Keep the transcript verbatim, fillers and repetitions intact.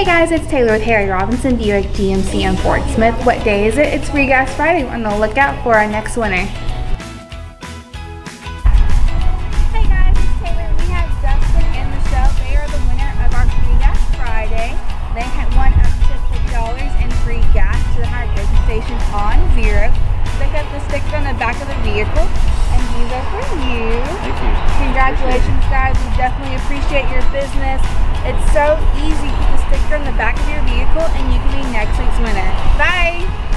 Hey guys, it's Taylor with Harry Robinson Buick G M C and Portsmouth. What day is it? It's Free Gas Friday. We're on the lookout for our next winner. Hey guys, it's Taylor. We have Dustin and Michelle. They are the winner of our Free Gas Friday. They had won up to fifty dollars in free gas to the high braking station on zero. They got the sticker on the back of the vehicle, and these are for you. Thank you. Congratulations, guys. We definitely appreciate your business. It's so easy. Put the sticker on the back of your vehicle and you can be next week's winner. Bye!